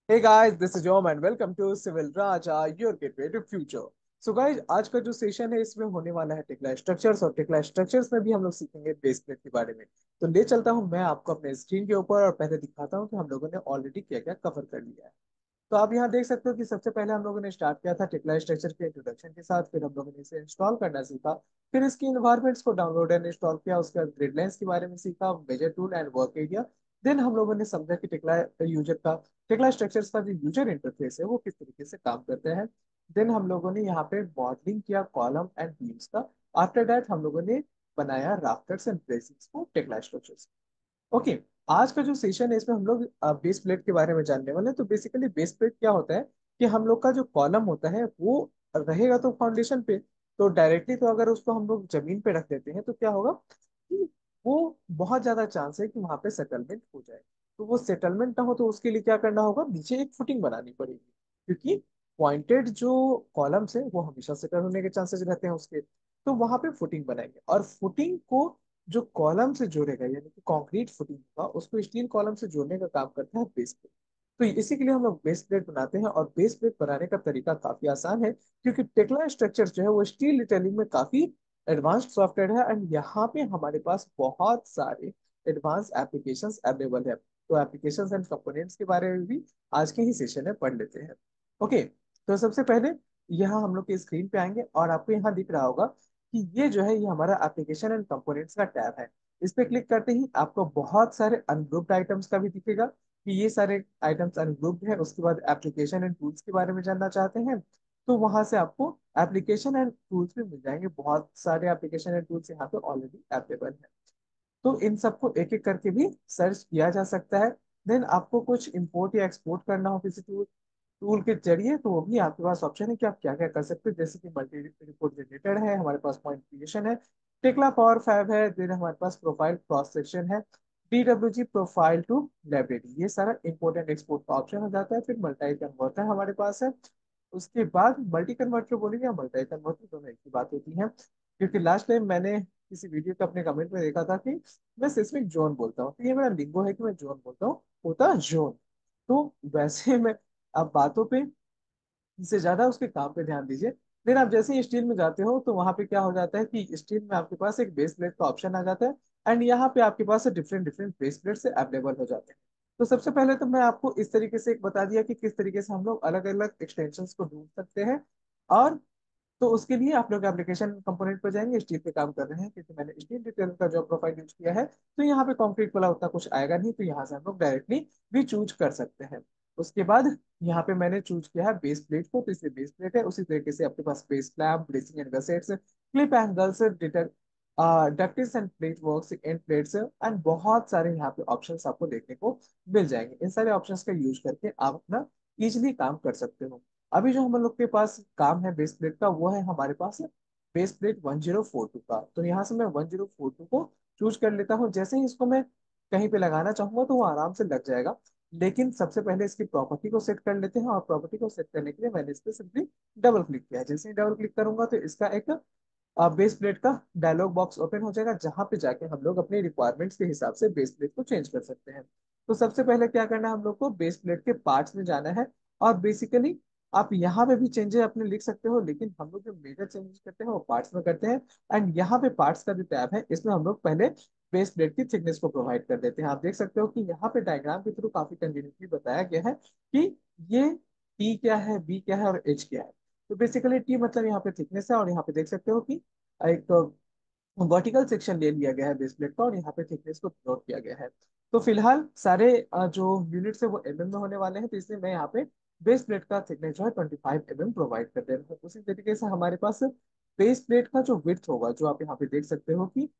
Hey guys, this is Jom and welcome to Civil Raja, your gateway to future. So guys, आज का जो session है इसमें होने वाला है टेक्ला स्ट्रक्चर्स और टेक्ला स्ट्रक्चर्स में भी हम लोग सीखेंगे बेस प्लेट के बारे में। तो ले चलता हूं मैं आपको अपने स्क्रीन के ऊपर और पहले दिखाता हूं कि हम लोगों ने ऑलरेडी क्या क्या कवर कर लिया है। तो आप यहाँ देख सकते हो कि सबसे पहले हम लोगों ने स्टार्ट किया था टेक्ला स्ट्रक्चर के इंट्रोडक्शन के साथ, फिर हम लोगों ने इसे इंस्टॉल करना सीखा, फिर इसकी इन्वायरमेंट्स को डाउनलोड एंड इंस्टॉल किया, उसके बाद ग्रिडलाइंस के बारे में सीखा, major tool and work area. Then हम लोगों ने समझा कि टेक्ला स्ट्रक्चर्स का जो यूजर इंटरफेस है वो किस तरीके से काम करते हैं। देन हम लोगों ने यहाँ पे मॉडलिंग किया कॉलम एंड बीम्स का। आफ्टर दैट हम लोगों ने बनाया राफ्टर्स एंड ब्रेसिंग्स को टेक्ला स्ट्रक्चर्स। ओके। आज का जो सेशन है इसमें हम लोग बेस प्लेट के बारे में जानने वाले हैं। तो बेसिकली बेस प्लेट क्या होता है कि हम लोग का जो कॉलम होता है वो रहेगा तो फाउंडेशन पे। तो डायरेक्टली तो अगर उसको हम लोग जमीन पे रख देते हैं तो क्या होगा कि वो बहुत ज्यादा चांस है कि वहां पे सेटलमेंट हो जाए। तो वो सेटलमेंट ना हो तो उसके लिए क्या करना होगा, नीचे एक फुटिंग बनानी पड़ेगी, क्योंकि पॉइंटेड जो कॉलम्स है वो हमेशा सेटल होने के चांसेस रहते हैं उसके। तो वहां पे फुटिंग बनाएंगे और फुटिंग को जो कॉलम से जोड़ेगा यानी कि कंक्रीट फुटिंग होगा उसको स्टील कॉलम से जोड़ने का काम करता है बेस प्लेट। तो इसी के लिए हम लोग बेस प्लेट बनाते हैं और बेस प्लेट बनाने का तरीका काफी आसान है, क्योंकि टेक्ला स्ट्रक्चर जो है वो स्टील रिटेलिंग में काफी एडवांस्ड सॉफ्टवेयर है एंड यहाँ पे हमारे पास बहुत सारे एडवांस एप्लीकेशंस अवेलेबल है। तो एप्लीकेशंस एंड कंपोनेंट्स के बारे में भी आज के ही सेशन में पढ़ लेते हैं। ओके। तो सबसे पहले यहाँ हम लोग के स्क्रीन पे आएंगे और आपको यहाँ दिख रहा होगा कि ये जो है ये हमारा एप्लीकेशन एंड कंपोनेंट्स का टैब है। इस पे क्लिक करते ही आपको बहुत सारे अनग्रुप्ड आइटम्स का भी दिखेगा कि ये सारे आइटम्स अनग्रुप्ड है। उसके बाद एप्लीकेशन एंड टूल्स के बारे में जानना चाहते हैं तो वहां से आपको एप्लीकेशन एंड टूल्स भी मिल जाएंगे। बहुत सारे एप्लीकेशन एंड टूल्स यहाँ पे ऑलरेडी अवेलेबल है। तो इन सबको एक एक करके भी सर्च किया जा सकता है। देन आपको कुछ इंपोर्ट या एक्सपोर्ट करना हो किसी टूल टूल के जरिए तो वो भी आपके पास ऑप्शन है कि आप क्या क्या कर सकते हो, जैसे कि मल्टी रिपोर्ट जनरेटर है, हमारे पास पॉइंट क्रिएशन है, टेक्ला पावर फैब है, देन हमारे पास प्रोफाइल क्रॉस सेक्शन है, DWG प्रोफाइल टू लाइब्रेरी, ये सारा इंपोर्ट एंड एक्सपोर्ट का ऑप्शन हो जाता है। फिर मल्टी कन्वर्टर हमारे पास है। उसके बाद मल्टी कन्वर्टर बोलेंगे या मल्टी कन्वर्टर दोनों एक ही बात होती है, क्योंकि लास्ट टाइम मैंने किसी वीडियो के अपने कमेंट में देखा था कि मैं सिस्मिक जोन बोलता हूँ, तो ये मेरा लिंगो है कि मैं जोन बोलता हूँ, होता जोन। तो वैसे मैं अब बातों पे इससे ज्यादा उसके काम पे ध्यान दीजिए। फिर आप जैसे ही स्टील में जाते हो तो वहां पे क्या हो जाता है कि स्टील में आपके पास एक बेस प्लेट का ऑप्शन आ जाता है एंड यहाँ पे आपके पास डिफरेंट डिफरेंट बेस प्लेट से अवेलेबल हो जाते हैं। तो सबसे पहले तो मैं आपको इस तरीके से एक बता दिया कि किस तरीके से हम लोग अलग अलग एक्सटेंशंस को ढूंढ सकते हैं। और तो उसके लिए आप लोग एप्लीकेशन कंपोनेंट पर जाएंगे, स्टील पे काम कर रहे हैं क्योंकि मैंने स्टील डिटेल का जो प्रोफाइल यूज किया है, तो यहाँ पे कंक्रीट वाला उतना कुछ आएगा नहीं, तो यहाँ से हम लोग डायरेक्टली भी चूज कर सकते हैं। उसके बाद यहाँ पे मैंने चूज किया है बेस प्लेट को, तो इसलिए बेस प्लेट है। उसी तरीके से आपके पास base slab, bracing and gussets, clip angles, detail डक्टिस and plate works, end plates and बहुत सारे यहाँ पे ऑप्शंस आपको देखने को मिल जाएंगे। इन सारे ऑप्शंस का यूज करके आप अपना इजिली काम कर सकते हो। अभी जो हम लोग के पास काम है बेस प्लेट का वो है हमारे पास बेस प्लेट 1042 का। तो यहाँ से मैं 1042 को चूज कर लेता हूँ। जैसे ही इसको मैं कहीं पे लगाना चाहूंगा तो वो आराम से लग जाएगा। लेकिन सबसे पहले इसकी प्रॉपर्टी को सेट कर लेते हैं और प्रॉपर्टी को सेट करने के लिए मैंने इस पर सिंपली डबल क्लिक किया। जैसे ही डबल क्लिक करूंगा तो इसका एक बेस प्लेट का डायलॉग बॉक्स ओपन हो जाएगा, जहां पे जाके हम लोग अपनी रिक्वायरमेंट्स के हिसाब से बेस प्लेट को चेंज कर सकते हैं। तो सबसे पहले क्या करना है, हम लोग को बेस प्लेट के पार्ट्स में जाना है। और बेसिकली आप यहाँ पे भी चेंजेस अपने लिख सकते हो, लेकिन हम लोग जो मेजर चेंजेस करते हैं वो पार्ट्स में करते हैं। एंड यहाँ पे पार्ट्स का जो टैब है इसमें हम लोग पहले बेस प्लेट की थिकनेस को प्रोवाइड कर देते हैं। आप देख सकते हो कि यहाँ पे डायग्राम के थ्रू काफी कन्वीनियंटली बताया गया है कि ये टी क्या है, बी क्या है और एच क्या है। तो बेसिकली टी मतलब यहाँ पे थिकनेस है, और यहाँ पे देख सकते हो कि एक वर्टिकल सेक्शन ले लिया गया है बेस प्लेट का और यहाँ पे थिकनेस को नोट किया गया है। तो फिलहाल सारे जो यूनिट्स है वो mm में होने वाले हैं, तो इसलिए मैं यहाँ पे बेस प्लेट का थिकनेस जो है 25 प्रोवाइड कर दे रहा हूँ। उसी तरीके से हमारे पास बेस प्लेट का जो विड्थ होगा, जो आप यहाँ पे देख सकते हो कि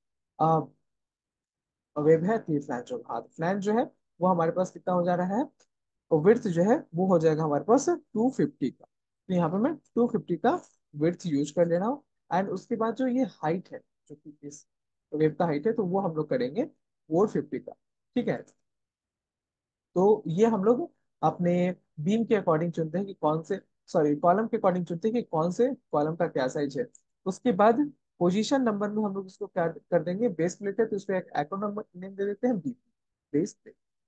वेब है, थ्री फ्लैंज होगा। हाँ, फ्लैंज जो है वो हमारे पास कितना हो जा रहा है, और विड्थ जो है वो हो जाएगा हमारे पास 250 का। तो यहाँ पे मैं 250 का विड्थ यूज कर ले रहा हूँ। एंड उसके बाद जो ये हाइट है, जो कि इस वेब का हाइट है, तो वो हम लोग करेंगे 450 का। ठीक है। तो ये हम लोग अपने बीम के अकॉर्डिंग चुनते हैं कि कौन से, सॉरी कॉलम के अकॉर्डिंग चुनते हैं कि कौन से कॉलम का क्या साइज है। उसके बाद पोजीशन नंबर में हम लोग इसको क्या कर देंगे, बेस प्लेट है तो उस पर एक एक्रो नंबर नेम दे देते हैं, बी बेस प्लेट।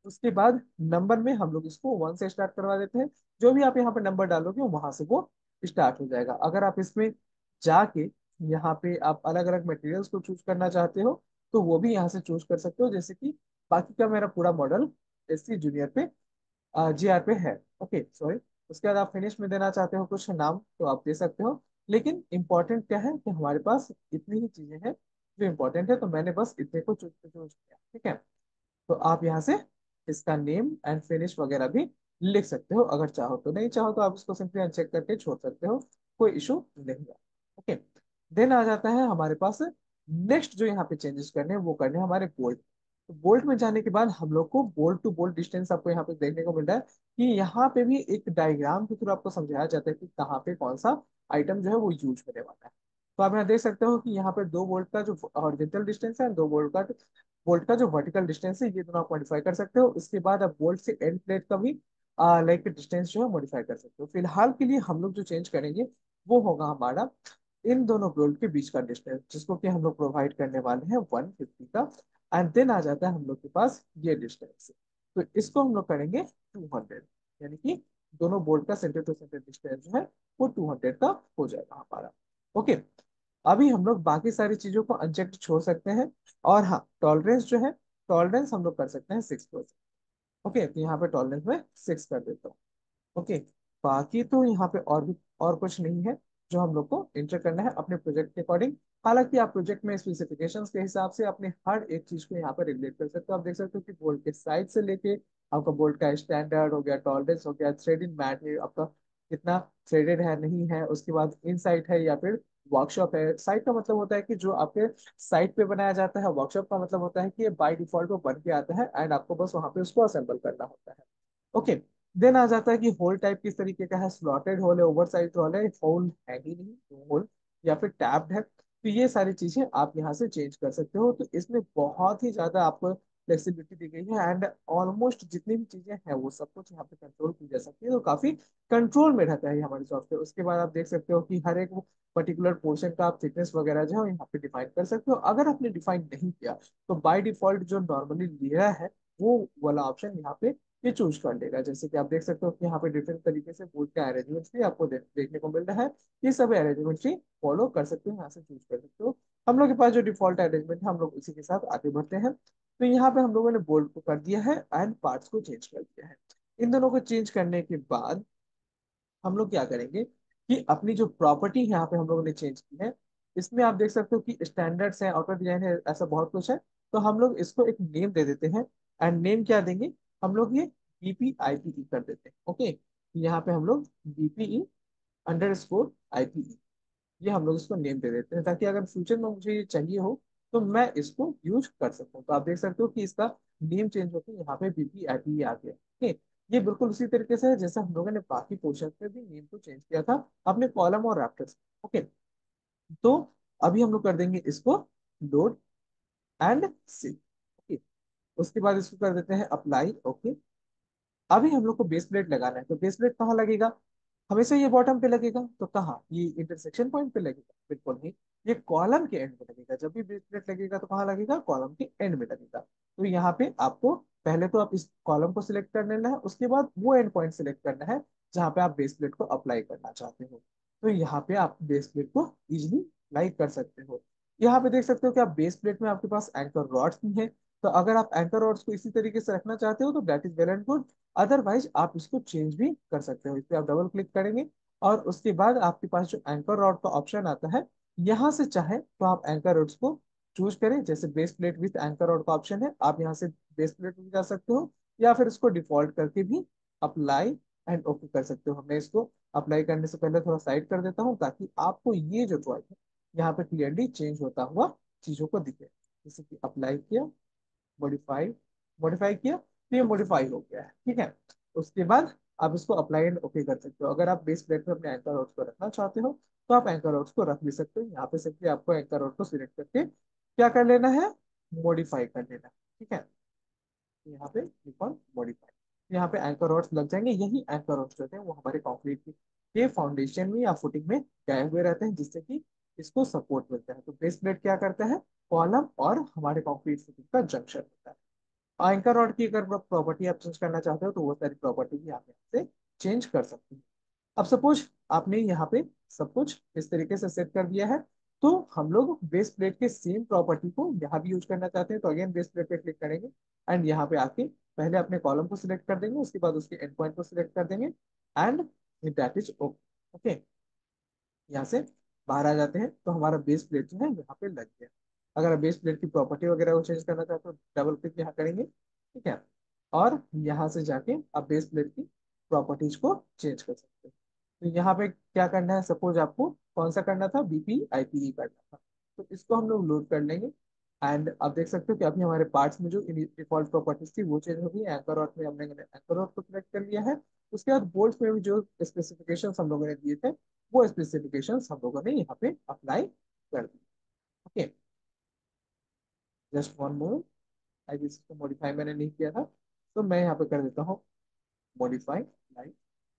उसके बाद नंबर में हम लोग इसको 1 से स्टार्ट करवा देते हैं। जो भी आप यहाँ पे नंबर डालोगे वहां से वो स्टार्ट हो जाएगा। अगर आप इसमें जाके यहाँ पे आप अलग अलग मटेरियल्स को चूज करना चाहते हो तो वो भी यहाँ से चूज कर सकते हो, जैसे कि बाकी का मेरा पूरा मॉडल एससी जूनियर पे जीआर पे है। Okay sorry. उसके बाद आप फिनिश में देना चाहते हो कुछ नाम तो आप दे सकते हो। लेकिन इंपॉर्टेंट क्या है कि हमारे पास इतनी ही चीजें हैं जो इंपॉर्टेंट है, तो मैंने बस इतने को चूज चूज किया। ठीक है। तो आप यहाँ से इसका नेम एंड फिनिश वगैरह भी लिख सकते हो अगर चाहो तो, नहीं चाहो तो आप इसको सिंपली अनचेक करके छोड़ सकते हो, कोई इशू नहीं है। ओके। देन आ जाता है हमारे पास नेक्स्ट जो यहाँ पे चेंजेस करने हैं वो करने हैं हमारे बोल्ट। तो बोल्ट में जाने के बाद हम लोग को बोल्ट टू बोल्ट डिस्टेंस आपको यहाँ पे देखने को मिल रहा है कि यहाँ पे भी एक डायग्राम के थ्रू आपको समझाया जाता है कि कहाँ पे कौन सा आइटम जो है वो यूज होने वाला है। तो आप यहाँ देख सकते हो कि यहाँ पे 2 वोल्ट का जो हॉरिजॉन्टल डिस्टेंस है, 2 वोल्ट का जो वर्टिकल डिस्टेंस है, ये दोनों आप मॉडिफाई कर सकते हो। इसके बाद आप बोल्ट से एंड प्लेट का भी लाइक डिस्टेंस जो है मॉडिफाई कर सकते हो। फिलहाल के लिए हम लोग जो चेंज करेंगे वो होगा हमारा इन दोनों बोल्ट के बीच का डिस्टेंस, जिसको कि हम लोग प्रोवाइड करने वाले हैं 150 का। एंड देन आ जाता है हम लोग के पास ये डिस्टेंस, तो इसको हम लोग करेंगे 200, यानी कि दोनों बोल्ट का सेंटर टू सेंटर डिस्टेंस जो है वो 200 का हो जाएगा हमारा। ओके। अभी हम लोग बाकी सारी चीजों को अनचेक्ड छोड़ सकते हैं। और हाँ, टॉलरेंस जो है, टॉलरेंस हम लोग कर सकते हैं 6%। ओके, तो यहाँ पे टॉलरेंस में 6 कर देता हूँ। ओके। बाकी तो यहाँ पे और भी और कुछ नहीं है जो हम लोग को एंटर करना है अपने प्रोजेक्ट के अकॉर्डिंग। हालांकि आप प्रोजेक्ट में स्पेसिफिकेशंस के हिसाब से अपने हर एक चीज को यहाँ पर रेगुलेट कर सकते हो। आप देख सकते हो कि बोल्ट के साइज से लेके आपका बोल्ट का स्टैंडर्ड हो गया, टॉलरेंस हो गया, थ्रेडिंग मैट है आपका कितना थ्रेडेड है नहीं है, उसके बाद इन साइट है या फिर वर्कशॉप है। साइट का मतलब होता है कि जो आपके साइट पे बनाया जाता है, वर्कशॉप का मतलब होता है कि ये बाय डिफॉल्ट वो बन के आता है एंड आपको बस वहां पे उसको असेंबल करना होता है। ओके। देन आ जाता है कि होल टाइप किस तरीके का है, स्लॉटेड होल है, ओवर साइज होल है, होल है ही नहीं होल, या फिर टैब्ड है। तो ये सारी चीजें आप यहाँ से चेंज कर सकते हो। तो इसमें बहुत ही ज्यादा आपको फ्लेक्सिबिलिटी दी गई है एंड ऑलमोस्ट जितनी भी चीजें हैं वो सब कुछ यहाँ पे कंट्रोल की जा सकती है, तो काफी कंट्रोल में रहता है ये हमारे सॉफ्टवेयर। उसके बाद आप देख सकते हो कि हर एक पर्टिकुलर पोर्शन का आप थिकनेस वगैरह जो है वो यहाँ पे डिफाइन कर सकते हो। अगर आपने डिफाइन नहीं किया तो बाय डिफॉल्ट जो नॉर्मली लिया है वो वाला ऑप्शन यहाँ पे ये चूज कर लेगा। जैसे कि आप देख सकते हो कि यहाँ पे डिफरेंट तरीके से बोर्ड का अरेंजमेंट भी आपको देखने को मिल रहा है। ये सब अरेंजमेंट भी फॉलो कर सकते हो, यहाँ से चूज कर सकते हो। हम लोग के पास जो डिफॉल्ट अरेंजमेंट है हम लोग उसी के साथ आगे बढ़ते हैं। तो यहाँ पे हम लोगों ने बोर्ड को कर दिया है एंड पार्ट्स को चेंज कर दिया है। इन दोनों को चेंज करने के बाद हम लोग क्या करेंगे कि अपनी जो प्रॉपर्टी यहाँ पे हम लोगों ने चेंज की है, इसमें आप देख सकते हो कि स्टैंडर्ड्स है, आउटर डिजाइन है, ऐसा बहुत कुछ है। तो हम लोग इसको एक नेम दे देते हैं। एंड नेम क्या देंगे, हम लोग ये BPIPE कर देते हैं। ओके। यहाँ पे हम लोग BPE_IPE, ये हम लोग इसको नेम दे देते हैं ताकि अगर फ्यूचर में मुझे ये चाहिए हो तो मैं इसको यूज कर सकूं। तो आप देख सकते हो कि इसका नेम चेंज होकर यहाँ पे BPIPE आ गया। ओके। ये बिल्कुल उसी तरीके से है जैसे हम लोगों ने बाकी पोर्शन पे भी नेम को चेंज किया था अपने कॉलम और रैप्टर्स। ओके। तो अभी हम लोग कर देंगे इसको लोड एंड सी। ओके। उसके बाद इसको कर देते हैं अप्लाई। ओके। अभी हम लोग को बेस प्लेट लगाना है, तो बेस प्लेट कहाँ लगेगा, हमेशा ये बॉटम पे लगेगा तो कहाँ, ये इंटरसेक्शन पॉइंट पे लगेगा, बिल्कुल नहीं, ये कॉलम के एंड में लगेगा। जब भी बेस प्लेट लगेगा तो कहाँ लगेगा, कॉलम के एंड में लगेगा। तो यहाँ पे आपको पहले तो आप इस कॉलम को सिलेक्ट कर लेना है, उसके बाद वो एंड पॉइंट सिलेक्ट करना है जहाँ पे आप बेस प्लेट को अप्लाई करना चाहते हो। तो यहाँ पे आप बेस प्लेट को इजिली अप्लाई कर सकते हो। यहाँ पे देख सकते हो कि आप बेस प्लेट में आपके पास एंकर रॉड्स भी हैं। तो अगर आप एंकर रॉड्स को इसी तरीके से रखना चाहते हो तो that is well and good. Otherwise आप इसको चेंज भी कर सकते हो। इस पर आप डबल क्लिक करेंगे और उसके बाद आपके पास जो एंकर रॉड का ऑप्शन आता है, यहाँ से चाहे तो आप एंकर रॉड्स को चूज करें। जैसे base plate with anchor rod का ऑप्शन है, आप यहाँ से बेस प्लेट में जा सकते हो या फिर इसको डिफॉल्ट करके भी अप्लाई एंड ओके कर सकते हो। हमने इसको अप्लाई करने से पहले थोड़ा साइड कर देता हूँ ताकि आपको ये जो चॉइस है यहाँ पे क्लियरली चेंज होता हुआ चीजों को दिखे। जैसे कि अप्लाई किया, मॉडिफाई, मॉडिफाई किया तो ये मॉडिफाई हो गया है। ठीक है। उसके बाद आप इसको अप्लाई एंड ओके कर सकते हो। अगर आप बेस प्लेट में अपने एंकर रोड्स को रखना चाहते हो तो आप एंकर रोड्स को रख भी सकते हो। यहाँ पे सिंपली आपको एंकर रोड को सिलेक्ट करके क्या कर लेना है, मॉडिफाई कर लेना है। ठीक है। यहाँ पे क्लिक ऑन मॉडिफाई, यहाँ पे एंकर रोड्स लग जाएंगे। यही एंकर रोड्स जो होते हैं वो हमारे कंक्रीट के फाउंडेशन में या फुटिंग में गए हुए रहते हैं, जिससे कि इसको सपोर्ट मिलता है। तो बेस प्लेट क्या करता है, कॉलम और हमारे कंक्रीट फुटिंग का जंक्शन होता है। एंकर रॉड की अगर प्रॉपर्टी आप चेंज करना चाहते हो तो वो सारी प्रॉपर्टी भी आप यहाँ से चेंज कर सकते हैं। अब सपोज आपने यहाँ पे सब कुछ इस तरीके से सेट कर दिया है, तो हम लोग बेस प्लेट के सेम प्रॉपर्टी को यहाँ भी यूज करना चाहते हैं, तो अगेन बेस प्लेट पे क्लिक करेंगे एंड यहाँ पे आके पहले अपने कॉलम को सिलेक्ट कर देंगे, उसके बाद उसके एंड पॉइंट को सिलेक्ट कर देंगे and that is okay. Okay, यहाँ से बाहर आ जाते हैं तो हमारा बेस प्लेट जो है यहाँ पे लग गया। अगर आप बेस प्लेट की प्रॉपर्टी वगैरह को चेंज करना चाहते हो डबल क्लिक यहाँ करेंगे, ठीक है, और यहाँ से जाके आप बेस प्लेट की प्रॉपर्टीज को चेंज कर सकते हो। तो यहाँ पे क्या करना है, सपोज आपको कौन सा करना था, बीपी आईपीई करना था, तो इसको हम लोग लोड कर लेंगे एंड आप देख सकते हो कि अभी हमारे पार्ट्स में जो डिफॉल्ट प्रॉपर्टीज थी वो चेंज हो गई। एंकर रॉड में हमने एंकर रॉड को सिलेक्ट कर लिया है, उसके बाद बोल्ट में भी जो स्पेसिफिकेशंस हम लोगों ने दिए थे वो स्पेसिफिकेशंस हम लोगों ने यहाँ पे अप्लाई कर दी। Okay, just one moment, I guess इसको मॉडिफाई मैंने नहीं किया था, तो मैं यहाँ पे कर देता हूँ मॉडिफाई लाइन।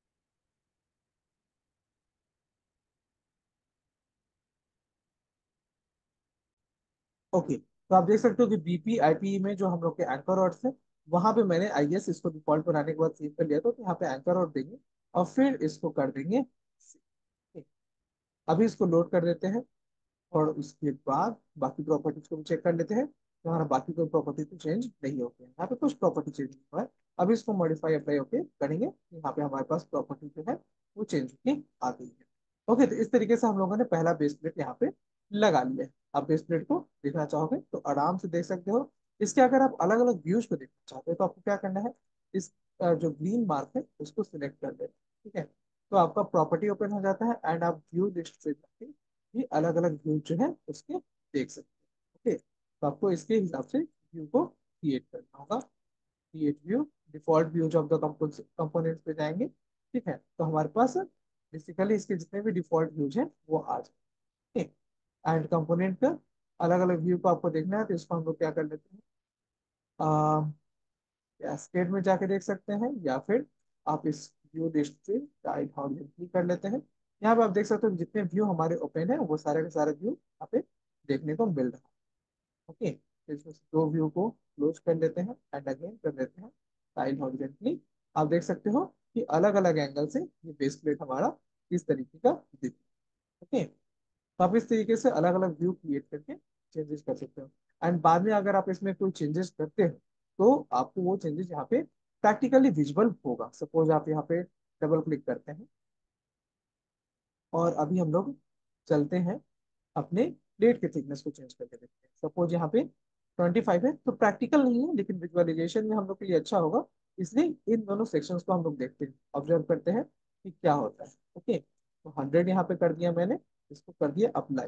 ओके, तो आप देख सकते हो कि बीपी आईपी में जो हम लोग के एंकर रॉड्स है वहां पे मैंने आई गेस इसको डिफॉल्ट बनाने के बाद सेव कर लिया था, तो यहाँ पे एंकर रॉड देंगे और फिर इसको कर देंगे save। अभी इसको लोड कर देते हैं और उसके बाद बाकी प्रॉपर्टीज को भी चेक कर लेते हैं, तो हमारा बाकी कोई प्रॉपर्टी तो चेंज नहीं होती है, यहाँ पे कुछ प्रॉपर्टी चेंज नहीं हुआ है। अभी इसको मॉडिफाई अप्लाई ओके करेंगे, यहाँ पे हमारे पास प्रॉपर्टी जो है वो चेंज होके आ गई है। ओके, तो इस तरीके से हम लोगों ने पहला बेस प्लेट यहाँ पे लगा लिया है। आप बेस प्लेट को देखना चाहोगे तो आराम से देख सकते हो। इसके अगर आप अलग अलग व्यूज को देखना चाहते हो तो आपको क्या करना है, इस जो ग्रीन मार्क है उसको सिलेक्ट कर देना, ठीक है, तो आपका प्रॉपर्टी ओपन हो जाता है एंड आप व्यू लिस्ट से जाके भी अलग अलग व्यू जो है उसके देख सकते हैं। ओके, तो आपको इसके हिसाब से व्यू को क्रिएट करना होगा। Create view, default views of the components पे जाएंगे, ठीक है, तो हमारे पास बेसिकली इसके जितने भी डिफॉल्ट व्यूज हैं वो आ जाएंगे। एंड कंपोनेंट का अलग अलग व्यू को आपको देखना है तो इसको हम लोग क्या कर लेते हैं, कैस्केड में जाके देख सकते हैं या फिर आप इस व्यू लिस्ट से गाइड हॉरिजॉन्टली कर लेते हैं। यहाँ पे आप देख सकते हो जितने व्यू हमारे ओपन है वो सारे के सारे व्यू यहाँ पे देखने को मिल रहा है। ओके, तो इसमें से दो व्यू को क्लोज कर लेते हैं एंड अगेन कर लेते हैं गाइड हॉरिजॉन्टली। आप देख सकते हो कि अलग अलग एंगल से ये बेस प्लेट हमारा इस तरीके का दिख। ओके, तो आप इस तरीके से अलग अलग व्यू क्रिएट करके चेंजेस कर सकते हो एंड बाद में अगर आप इसमें कोई चेंजेस करते हो तो आपको वो चेंजेस यहाँ पे प्रैक्टिकली विजिबल होगा। सपोज आप यहाँ पे डबल क्लिक करते हैं और अभी हम लोग चलते हैं अपने प्लेट के थिकनेस को चेंज करके देखते हैं। सपोज यहाँ पे 25 है, तो प्रैक्टिकल नहीं है लेकिन विजुअलाइजेशन में हम लोग के लिए अच्छा होगा, इसलिए इन दोनों सेक्शंस को हम लोग देखते हैं, ऑब्जर्व करते हैं कि क्या होता है। ओके, तो 100 यहाँ पे कर दिया मैंने, इसको कर दिया अप्लाई।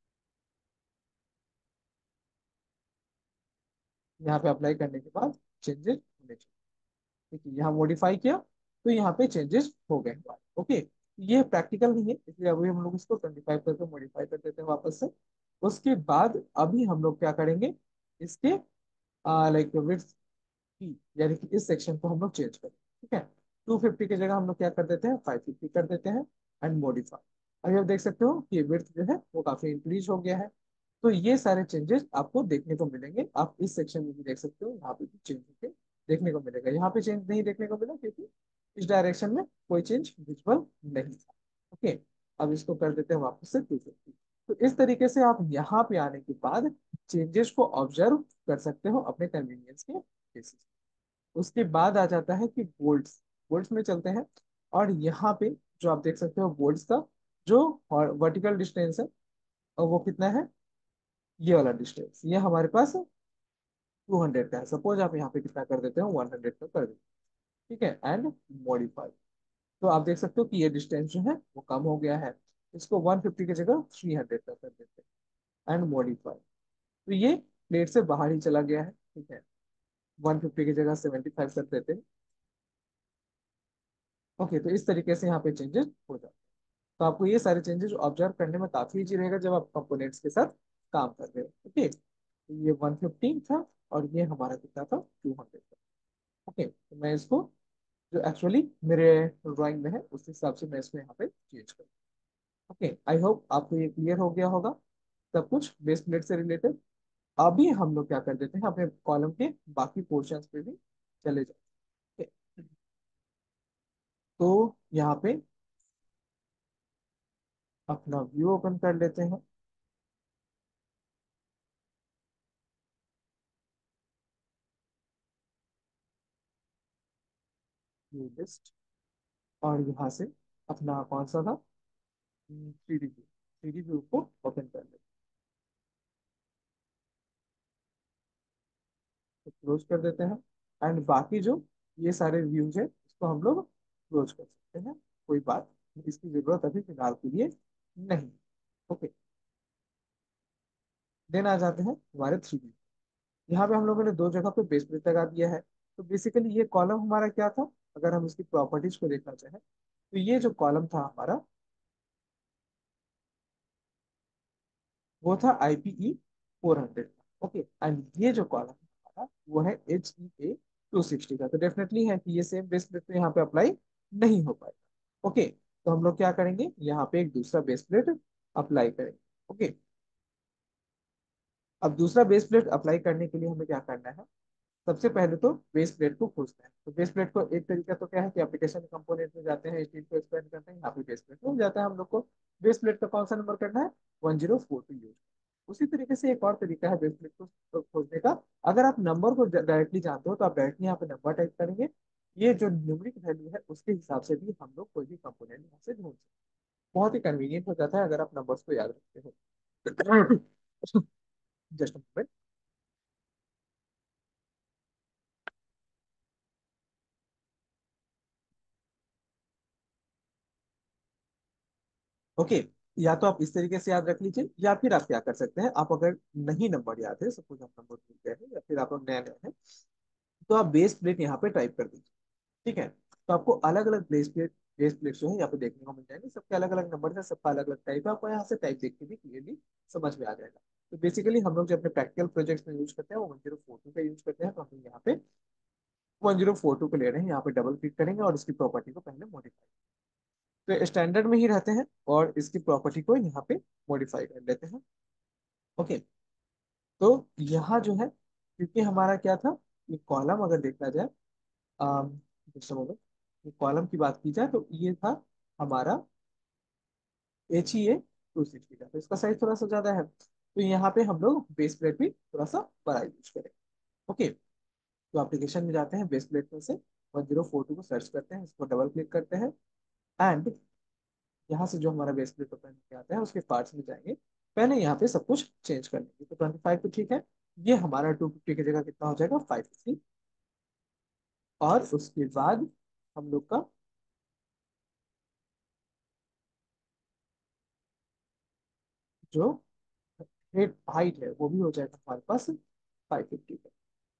यहाँ पे अप्लाई करने के बाद चेंजेस होने चाहिए, ठीक है, यहाँ मॉडिफाई किया तो यहाँ पे चेंजेस हो गए हमारे। ओके, ये प्रैक्टिकल नहीं है इसलिए अभी हम लोग इसको 25 करके मॉडिफाई कर देते हैं वापस से। उसके बाद अभी हम लोग क्या करेंगे, इसके लाइक विड्थ की यानी कि इस सेक्शन को हम लोग चेंज करें, ठीक है, 250 की जगह हम लोग क्या कर देते हैं 550 कर देते हैं एंड मॉडिफाई। अभी आप देख सकते हो कि विड्थ जो है वो काफी इंक्रीज हो गया है। तो ये सारे चेंजेस आपको देखने को मिलेंगे, आप इस सेक्शन में भी देख सकते हो, यहाँ पे भी चेंज होके देखने को मिलेगा। यहाँ पे चेंज नहीं देखने को मिला क्योंकि इस डायरेक्शन में कोई चेंज विजुअल नहीं था। ओके, अब इसको कर देते हैं वापस से 250। तो इस तरीके से आप यहाँ पे आने के बाद चेंजेस को ऑब्जर्व कर सकते हो अपने कन्वीनियंस के बेसिस। उसके बाद आ जाता है कि बोल्ट्स, बोल्ट्स में चलते हैं और यहाँ पे जो आप देख सकते हो बोल्ट्स का जो वर्टिकल डिस्टेंस है और वो कितना है, ये वाला डिस्टेंस ये हमारे पास 200 का है। सपोज आप यहाँ पे कितना कर देते हो 100 का कर देते हो, ठीक है, एंड मॉडिफाई। तो आप देख सकते हो कि ये डिस्टेंस जो है वो कम हो गया है, इसको 150 की जगह 300 का कर देते हैं एंड मॉडिफाई। तो ये प्लेट से बाहर ही चला गया है, ठीक है, 150 की जगह 75 कर देते हैं। ओके, तो इस तरीके से यहाँ पे चेंजेस हो जाते हैं। तो आपको ये सारे चेंजेस ऑब्जर्व करने में काफी इजी रहेगा जब आप कंपोनेंट्स के साथ काम कर रहे हो। ओके, तो ये 115 था और ये हमारा कितना था 200 था। ओके, तो मैं इसको जो एक्चुअली मेरे ड्राइंग में है उस हिसाब से मैं इसको यहाँ पे चेंज करूँ। ओके, आई होप आपको ये क्लियर हो गया होगा सब कुछ बेस प्लेट से रिलेटेड। अभी हम लोग क्या कर देते हैं, अपने कॉलम के बाकी पोर्शंस पे भी चले जाते हैं। तो यहाँ पे अपना व्यू ओपन कर लेते हैं। व्यू लिस्ट, और यहाँ से अपना कौन सा था, 3D व्यू, 3D व्यू को ओपन कर लेते हैं, क्लोज कर देते हैं। एंड बाकी जो ये सारे व्यूज है इसको हम लोग क्लोज कर सकते हैं, कोई बात नहीं, इसकी जरूरत अभी फिलहाल के लिए नहीं। ओके, देन आ जाते हैं हमारे 3D। यहाँ पे हम लोगों ने दो जगह पे बेस प्लेट लगा दिया है। तो बेसिकली ये कॉलम हमारा क्या था, अगर हम इसकी प्रॉपर्टीज को देखना चाहें तो ये जो कॉलम था हमारा वो था IPE 400 का। ओके, एंड ये जो कॉलम हमारा वो है HEA 260 का। तो डेफिनेटली है कि ये सेम बेस प्लेट तो यहाँ पे अप्लाई नहीं हो पाएगा। ओके, तो हम लोग क्या करेंगे, यहाँ पे एक दूसरा बेस प्लेट अप्लाई करेंगे। ओके, अब दूसरा बेस प्लेट अप्लाई करने के लिए हमें क्या करना है, सबसे पहले तो बेस प्लेट को खोजना है। तो बेस प्लेट को एक तरीका तो क्या है कि एप्लीकेशन कंपोनेंट में जाते हैं, स्टील को एक्सपेंड करते हैं, यहाँ पे बेस प्लेट मिल जाता है हम लोग को। बेस प्लेट का कौन सा नंबर करना है, 1042 यूज। उसी तरीके से एक और तरीका है बेस प्लेट को खोजने का। अगर आप नंबर को डायरेक्टली जानते हो तो आप डायरेक्टली यहाँ पे नंबर टाइप करेंगे। ये जो न्यूमरिक वैल्यू है उसके हिसाब से भी हम लोग कोई भी कंपोनेंट यहाँ से ढूंढ सकते हैं। बहुत ही कन्वीनियंट हो जाता है अगर आप नंबर्स को याद रखते हो। जस्ट ओके, या तो आप इस तरीके से याद रख लीजिए, या फिर आप क्या कर सकते हैं, आप अगर नहीं नंबर याद है, सपोज आप नंबर भूल गए हैं या फिर आप लोग नए नए हैं, तो आप बेस प्लेट यहाँ पे टाइप कर दीजिए। ठीक है, तो आपको अलग अलग बेस प्लेट जो है यहाँ पे देखने को मिल जाएंगे, सबके अलग अलग नंबर है, सबका अलग अलग टाइप है, आपको यहाँ से टाइप देख के भी क्लियरली समझ में आ जाएगा। तो बेसिकली हम लोग जो अपने प्रैक्टिकल प्रोजेक्ट्स में यूज करते हैं वो 1042 का यूज करते हैं, तो हम यहाँ पे 1042 को ले रहे हैं, यहाँ पे डबल क्लिक करेंगे और इसकी प्रॉपर्टी को पहले मॉडिफाई, तो स्टैंडर्ड में ही रहते हैं और इसकी प्रॉपर्टी को यहाँ पे मॉडिफाई कर लेते हैं। ओके, तो यहाँ जो है, क्योंकि हमारा क्या था, ये कॉलम अगर देखा जाए, just a moment, ये कॉलम की बात की जाए तो ये था हमारा HEA 260 का, तो इसका साइज थोड़ा सा ज्यादा है, तो यहाँ पे हम लोग बेस प्लेट भी थोड़ा सा बड़ा यूज करें। ओके, तो एप्लीकेशन में जाते हैं, बेस प्लेट में से 1042 को सर्च करते हैं, इसको डबल क्लिक करते हैं, एंड यहाँ से जो हमारा बेस प्लेट ओपन करके आता है उसके पार्ट्स में जाएंगे। पहले यहाँ पे सब कुछ चेंज कर लेंगे, तो 25 तो ठीक है, ये हमारा 250 की जगह कितना हो जाएगा, 550। और उसके बाद हम लोग का जो हेड हाइट है वो भी हो जाएगा हमारे पास 550 का।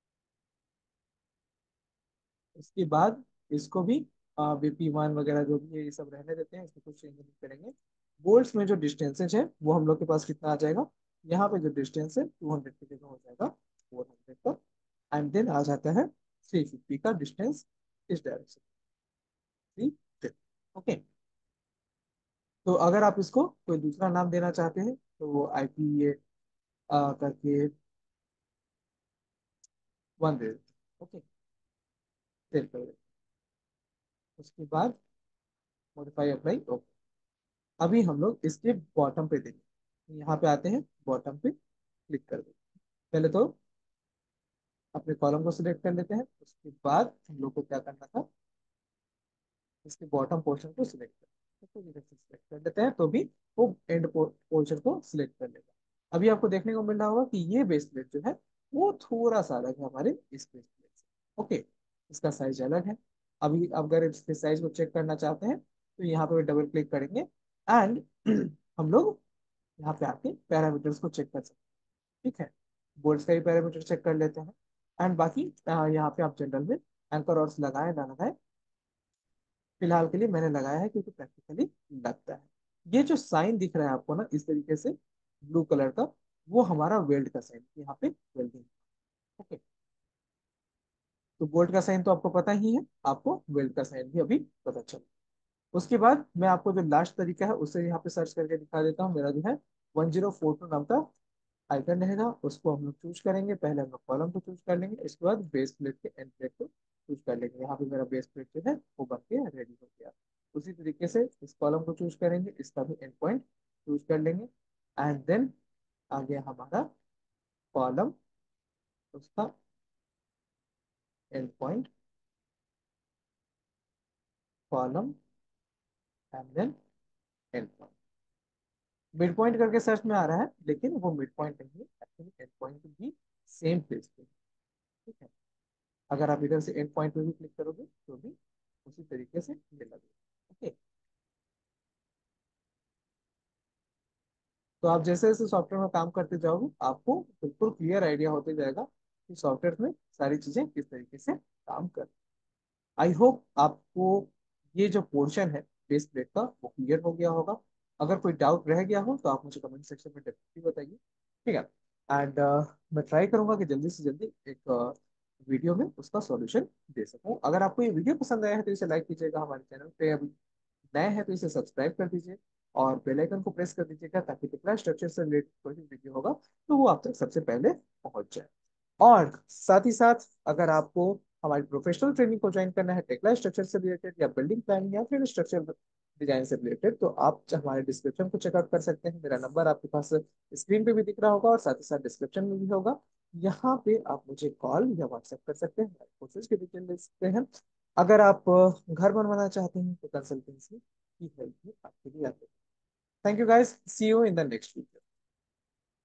इसके बाद इसको भी BP1 वगैरह जो भी है ये सब रहने देते हैं, इसको कुछ चेंज नहीं करेंगे। बोल्ट्स में जो डिस्टेंसेज है वो हम लोग के पास कितना आ जाएगा, यहाँ पे जो डिस्टेंस है 200 की जगह हो जाएगा 400 का। एंड देन आ जाता है 350 का डिस्टेंस इस डायरेक्शन, 350। ओके, तो अगर आप इसको कोई दूसरा नाम देना चाहते हैं तो वो IPA करके 1 दे देते हैं। ओके, सेव कर देते हैं। उसके बाद मॉडिफाई अप्लाई ओके। अभी हम लोग इसके बॉटम पे देंगे, यहाँ पे आते हैं, बॉटम पे क्लिक कर देते हैं। पहले तो अपने कॉलम को सिलेक्ट कर लेते हैं, उसके बाद हम लोग को क्या करना था, इसके बॉटम पोर्शन को सिलेक्ट कर, तो इधर से सिलेक्ट कर लेते हैं तो भी वो एंड पोर्शन को सिलेक्ट कर लेगा। अभी आपको देखने को मिल रहा होगा कि ये बेस प्लेट जो है वो थोड़ा सा अलग है हमारे इस बेस प्लेट से। ओके, इसका साइज अलग है। अभी अगर इसके साइज को चेक करना चाहते हैं तो यहाँ पे डबल क्लिक करेंगे, एंड हम लोग यहाँ पे आके पैरामीटर्स को चेक कर सकते हैं। ठीक है, बोर्ड्स का भी पैरामीटर चेक कर लेते हैं। एंड बाकी यहाँ पे आप जनरल में एंकर और लगाए ना लगाए, फिलहाल के लिए मैंने लगाया है क्योंकि प्रैक्टिकली लगता है। ये जो साइन दिख रहा है आपको ना इस तरीके से ब्लू कलर का, वो हमारा वेल्ड का साइन, यहाँ पे वेल्डिंग। ओके, तो बोल्ट का साइन तो आपको पता ही है, आपको वेल्ड का साइन भी अभी पता चला। उसके बाद मैं आपको जो लास्ट तरीका है उससे यहाँ पे सर्च करके दिखा देता हूँ, मेरा जो है 1042 नाम का आइकन रहेगा, उसको हम लोग चूज करेंगे। पहले हम लोग कॉलम को चूज कर लेंगे, इसके बाद बेस प्लेट के एंड प्लेट को चूज कर लेंगे। यहाँ पे मेरा बेस प्लेट जो है वो बन के रेडी हो गया। उसी तरीके से इस कॉलम को चूज करेंगे, इसका भी एंड पॉइंट चूज कर लेंगे। एंड देन आ गया हमारा कॉलम, उसका end point, column end then end point. Mid point करके सर्च में आ रहा है, लेकिन वो मिड पॉइंट नहीं है, एक्चुअली एंड पॉइंट भी सेम प्लेस पे है, ठीक है। अगर आप इधर से एंड पॉइंट पे भी क्लिक करोगे तो भी उसी तरीके से ये लगेगा, ओके। तो आप जैसे जैसे सॉफ्टवेयर में काम करते जाओगे, आपको बिल्कुल क्लियर आइडिया होते जाएगा कि सॉफ्टवेयर में सारी चीजें किस तरीके से काम कर। आई होप आपको ये जो पोर्शन है बेस प्लेट का वो क्लियर हो गया होगा। अगर कोई डाउट रह गया हो तो आप मुझे कमेंट सेक्शन में डेफिनेटली बताइए, ठीक है। एंड मैं ट्राई करूंगा कि जल्दी से जल्दी एक वीडियो में उसका सॉल्यूशन दे सकूं। अगर आपको ये वीडियो पसंद आया है तो इसे लाइक कीजिएगा, हमारे चैनल पे अभी नए हैं तो इसे सब्सक्राइब कर दीजिए और बेल आइकन को प्रेस कर दीजिएगा, ताकि टेक्ला स्ट्रक्चर से रिलेटेड कोई भी वीडियो होगा तो वो आप तक सबसे पहले पहुंच जाए। और साथ ही साथ अगर आपको हमारी प्रोफेशनल ट्रेनिंग को ज्वाइन करना है टेक्ला स्ट्रक्चर से रिलेटेड या बिल्डिंग प्लानिंग या फिर स्ट्रक्चर डिजाइन से रिलेटेड, तो आप हमारे डिस्क्रिप्शन को चेकआउट कर सकते हैं। मेरा नंबर आपके पास स्क्रीन पे भी दिख रहा होगा और साथ ही साथ डिस्क्रिप्शन में भी होगा। यहाँ पे आप मुझे कॉल या व्हाट्सएप कर सकते हैं, कोर्सेज की डिटेल दे सकते हैं। अगर आप घर बनवाना चाहते हैं तो कंसल्टेंसी की हेल्प भी आपके लिए आती है। Thank you guys, see you in the next video.